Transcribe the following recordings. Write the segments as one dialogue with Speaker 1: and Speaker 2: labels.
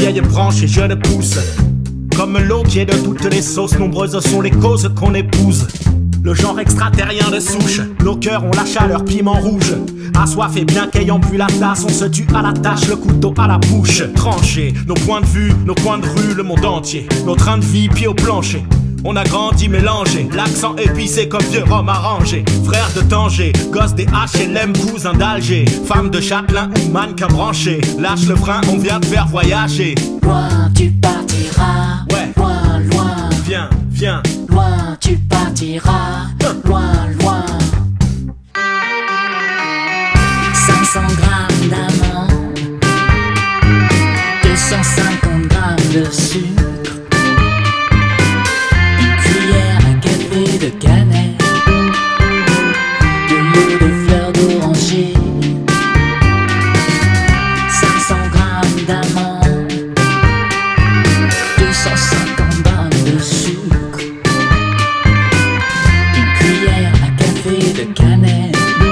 Speaker 1: vieille branche et jeune pousse. Comme l'eau qui est de toutes les sauces, nombreuses sont les causes qu'on épouse. Le genre extraterrien de souche, nos cœurs ont la chaleur piment rouge. Assoiffés bien qu'ayant bu la tasse, on se tue à la tâche, le couteau à la bouche. Tranché, nos points de vue, nos coins de rue, le monde entier. Nos trains de vie, pieds au plancher. On a grandi mélangé, l'accent épicé comme vieux rhum arrangé. Frère de Tanger, gosse des HLM, cousin d'Alger. Femme de châtelain ou mannequin branché. Lâche le frein, on vient te faire voyager.
Speaker 2: Loin tu partiras,
Speaker 1: ouais.
Speaker 2: Loin, loin.
Speaker 1: Viens, viens.
Speaker 2: Loin tu partiras, loin, loin. 500 grammes d'amandes, 250 grammes de sucre, une cuillère à café de cannelle, de l'eau de fleurs d'oranger. 500 grammes d'amandes, 250 grammes de sucre, une cuillère à café de cannelle,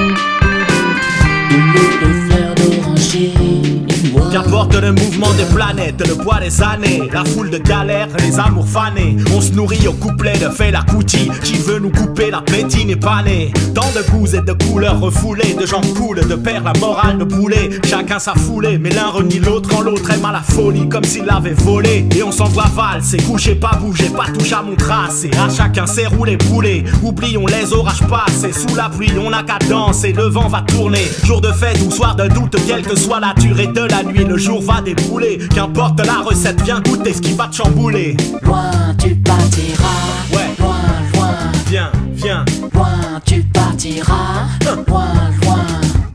Speaker 2: de l'eau de fleurs d'oranger.
Speaker 1: Qu'importe le mouvement des planètes, le poids des années, la foule de galères, les amours fanés. On se nourrit au couplet de Fela Kuti, qui veut nous couper l'appétit n'est pas né. Tant de goûts et de couleurs refoulées, de gens coulent, de père la morale de boulet. Chacun sa foulée, mais l'un renie l'autre quand l'autre aime à la folie, comme s'il l'avait volé. Et on s'envoie valser, coucher, pas bouger, pas toucher à mon tracé. À chacun ses roulés boulés, oublions les orages passés. Sous la pluie, on n'a qu'à danser, le vent va tourner. Jour de fête ou soir de doute, quelle que soit la durée de la nuit, le jour va débouler. Qu'importe la recette, viens goûter ce qui va te chambouler.
Speaker 2: Loin tu partiras,
Speaker 1: ouais.
Speaker 2: Loin, loin.
Speaker 1: Viens, viens.
Speaker 2: Loin tu partiras, loin, loin.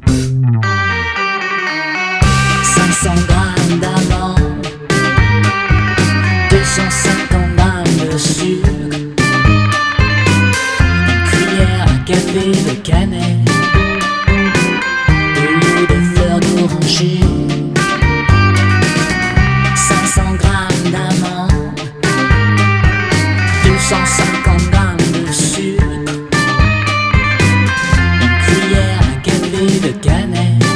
Speaker 2: 500 grammes d'amandes, 250 grammes de sucre, une cuillère à café de cannelle, de l'eau de fleurs d'oranger. 500 grammes d'amandes, 250 grammes de sucre, une cuillère à café de cannelle,